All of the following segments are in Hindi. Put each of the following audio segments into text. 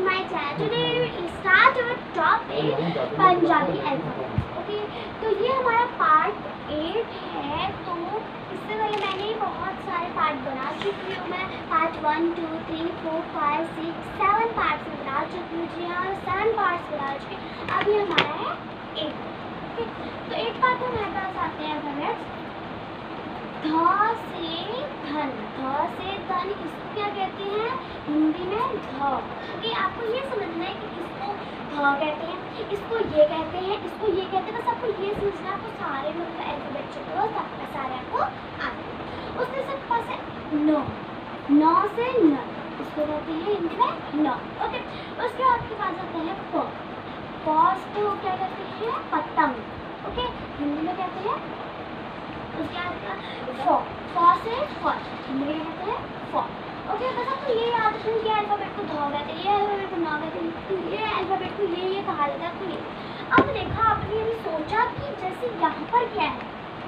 my channel. Today we start our topic Punjabi alphabet. Okay, तो ये हमारा पार्ट 8 है। तो इससे पहले मैंने बहुत सारे पार्ट बना चुकी हूँ। मैं पार्ट 1, 2, 3, 4, 5, 6, 7 पार्ट्स में बना चुकी हूँ। जी हाँ, 7 पार्ट्स बना चुकी हूँ। अभी हमारा है 8। ओके, तो 8 पार्ट में हमारे पास आते हैं अल्फाबेट्स। ध से धन, ध से धन, इसको क्या कहते हैं हिंदी में? ध। ओके, आपको ये समझना है कि इसको ध कहते हैं, इसको ये कहते हैं, इसको ये कहते हैं। बस आपको ये समझना है। आपको सारे मतलब अल्फाबेट जो है सारे आपको आते हैं। उसके सबके पास है न, न से न, इसको कहते हैं हिंदी में न। ओके, उसके बाद आपके पास आता है प, प को क्या कहते हैं? पतंग। ओके, हिंदी में कहते हैं उसके बाद फ से फल, हिंदी में कहते हैं फ। ओके, बस आपको ये याद रखना कि अल्फाबेट को ध कहते हैं, ये अल्फाबेट को न कहते हैं, ये अल्फाबेट को ये कहा जाता है। तो ये अब देखा आपने ये सोचा कि जैसे यहाँ पर क्या है,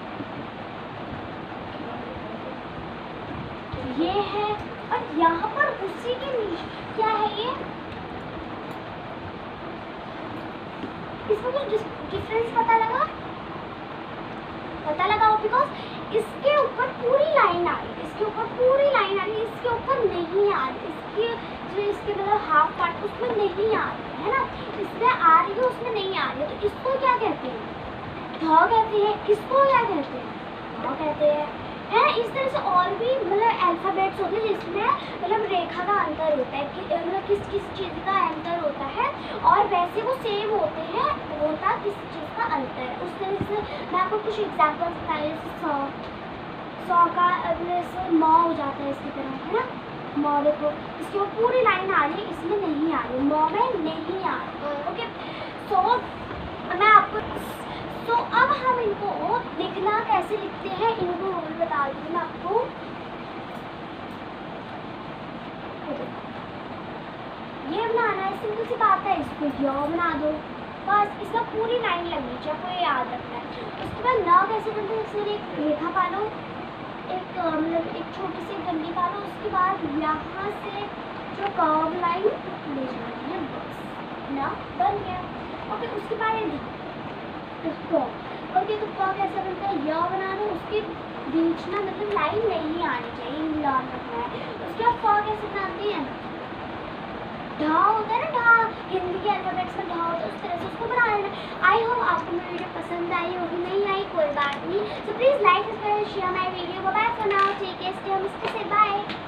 ये है और यहाँ पर उसी के नीचे क्या है? ये इसमें कुछ डिफरेंस पता लगा हो? बिकॉज इसके ऊपर पूरी लाइन आ रही है, इसके ऊपर पूरी लाइन आ रही है, इसके ऊपर नहीं आ रही। इसकी जो इसके मतलब हाफ पार्ट उसमें नहीं आ रही है ना, इसमें आ रही है उसमें नहीं आ रही है। तो इसको क्या कहते हैं? ध कहते हैं। इसको क्या कहते हैं? ध कहते हैं। इस तरह से और भी मतलब अल्फाबेट्स होते हैं जिसमें मतलब रेखा का अंतर होता है कि मतलब किस किस चीज़ का अंतर होता है, और वैसे वो सेम होते हैं, होता किस चीज़ का अंतर है। उस तरह से मैं आपको कुछ एग्जाम्पल्स बता रही हूँ। सौ का जैसे म हो जाता है इसकी तरह, है ना? म देखो, इसके ऊपर पूरी लाइन आ रही है, इसमें नहीं आ रही, म में नहीं आ रही। ओके, सो मैं आपको अब हम इनको लिखना कैसे लिखते हैं इनको रूल बता दूँगी मैं आपको। ये बनाना है, सिंपल सी बात है। इसको य बना दो, बस इसका पूरी लाइन लगनी चाहिए, आपको ये याद रखना है। उसके बाद न कैसे बनते हैं? इसमें एक रेखा पालो, एक मतलब एक छोटी सी डंडी पालो, उसके बाद यहाँ से जो कर्व लाइन ले जानी है, बस न बन गया। ओके, उसके बाद इसको ओके, तो प कैसे बनता है? य बना लो, उसके बीच ना मतलब लाइन नहीं आनी चाहिए, याद रखना है। उसके बाद फ कैसे बनाते हैं? ढ होता है ना, ढ हिंदी के अल्फाबेट्स में ढ होता है, उस तरह से उसको बना लेना। आई होप आपको मेरी वीडियो पसंद आई होगी, नहीं आई कोई बात नहीं। So please like, subscribe, share my video. Bye for now, take care, stay home, stay safe, bye.